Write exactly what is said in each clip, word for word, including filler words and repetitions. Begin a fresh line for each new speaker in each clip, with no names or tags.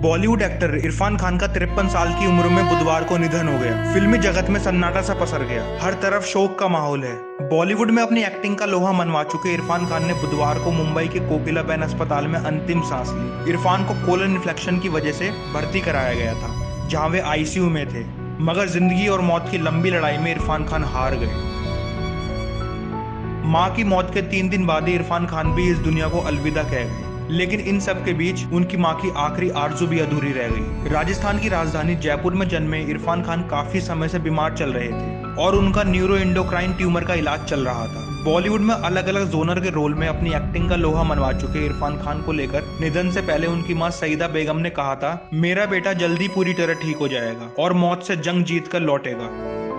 Bollywood actor Irfan Khan का तिरपन साल की उम्र में बुधवार को निधन हो गया। फिल्मी जगत में सन्नाटा सा पसर गया, हर तरफ शोक का माहौल है। बॉलीवुड में अपनी एक्टिंग का लोहा मनवा चुके इरफान खान ने बुधवार को मुंबई के कोकिलाबेन अस्पताल में अंतिम सांस ली। इरफान को कोलन इन्फेक्शन की वजह से भर्ती कराया गया था, जहां वे आईसीयू में थे, मगर जिंदगी और मौत की लंबी लड़ाई में इरफान खान हार गए। मां की मौत के तीन दिन बाद ही इरफान खान भी इस दुनिया को अलविदा कह गए, लेकिन इन सब के बीच उनकी मां की आखिरी आरज़ू भी अधूरी रह गई। राजस्थान की राजधानी जयपुर में जन्मे इरफान खान काफी समय से बीमार चल रहे थे और उनका न्यूरो एंडोक्राइन ट्यूमर का इलाज चल रहा था। बॉलीवुड में अलग अलग जोनर के रोल में अपनी एक्टिंग का लोहा मनवा चुके इरफान खान को लेकर निधन से पहले उनकी मां सईदा बेगम ने कहा था, मेरा बेटा जल्दी पूरी तरह ठीक हो जाएगा और मौत से जंग जीत कर लौटेगा।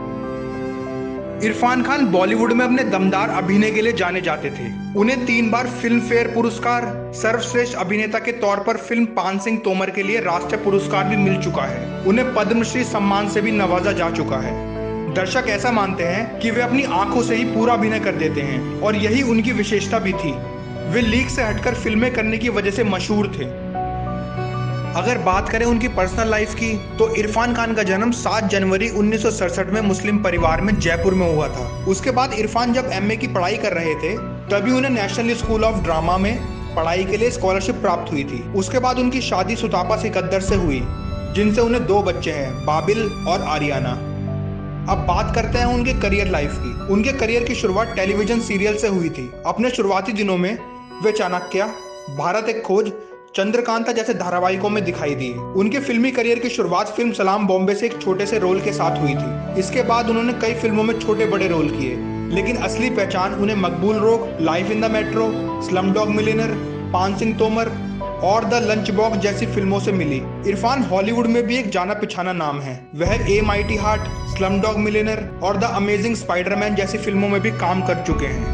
इरफान खान बॉलीवुड में अपने दमदार अभिनय के लिए जाने जाते थे। उन्हें तीन बार फिल्म फेयर पुरस्कार, सर्वश्रेष्ठ अभिनेता के तौर पर फिल्म पान सिंह तोमर के लिए राष्ट्रीय पुरस्कार भी मिल चुका है। उन्हें पद्मश्री सम्मान से भी नवाजा जा चुका है। दर्शक ऐसा मानते हैं कि वे अपनी आंखों से ही पूरा अभिनय कर देते हैं और यही उनकी विशेषता भी थी। वे लीक से हटकर फिल्में करने की वजह से मशहूर थे। अगर बात करें उनकी पर्सनल लाइफ की, तो इरफान खान का जन्म सात जनवरी उन्नीस सौ सड़सठ में मुस्लिम परिवार में जयपुर में हुआ था। उसके बाद इरफान जब एमए की पढ़ाई कर रहे थे, तभी उन्हें नेशनल स्कूल ऑफ ड्रामा में पढ़ाई के लिए स्कॉलरशिप प्राप्त हुई थी। उसके बाद उनकी शादी सुतापा सिकंदर से हुई, जिनसे उन्हें दो बच्चे हैं, बाबिल और आरियाना। अब बात करते हैं उनके करियर लाइफ की। उनके करियर की शुरुआत टेलीविजन सीरियल से हुई थी। अपने शुरुआती दिनों में वे चाणक्य, भारत एक खोज, चंद्रकांता जैसे धारावाहिकों में दिखाई दिए। उनके फिल्मी करियर की शुरुआत फिल्म सलाम बॉम्बे से एक छोटे से रोल के साथ हुई थी। इसके बाद उन्होंने कई फिल्मों में छोटे बड़े रोल किए, लेकिन असली पहचान उन्हें Maqbool Rog, life in the metro, slumdog millionaire, Paan Singh Tomar और द लंच बॉक्स जैसी फिल्मों से मिली। इरफान हॉलीवुड में भी एक जाना पहचाना नाम है। वह a mighty heart, slumdog millionaire और द अमेजिंग स्पाइडरमैन जैसी फिल्मों में भी काम कर चुके हैं।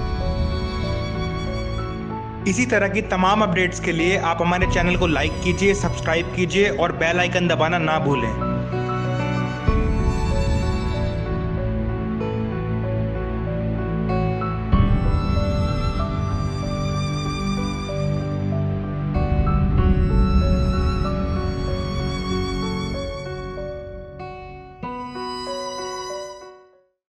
इसी तरह की तमाम अपडेट्स के लिए आप हमारे चैनल को लाइक कीजिए, सब्सक्राइब कीजिए और बेल आइकन दबाना ना भूलें।